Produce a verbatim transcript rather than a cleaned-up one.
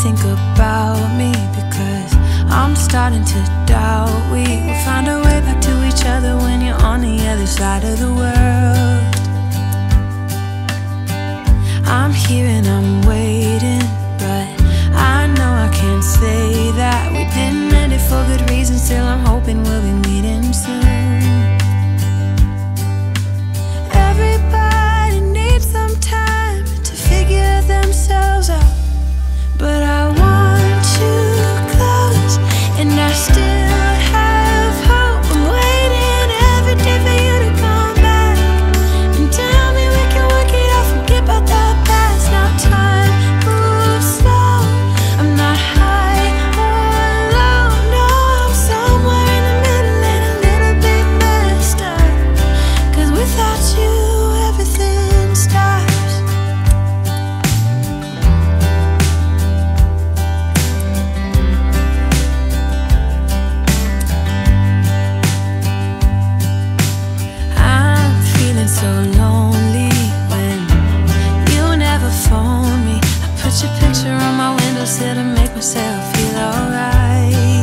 think about me, because I'm starting to doubt we will find our way back to each other when you're on the other side of the world. I'm here and I'm waiting, but I know I can't say that we didn't end it for good reasons. Still I'm hoping we'll be meeting soon. Everybody needs some time to figure themselves out, but I want you close, and I still have hope. I'm waiting every day for you to come back and tell me we can work it out, forget about the past. Now time moves slow, I'm not high or low, no, I'm somewhere in the middle and a little bit messed up, 'cause without you everything stops. I'm feeling so lonely when you never phone me. I put your picture on my windowsill to make myself feel alright.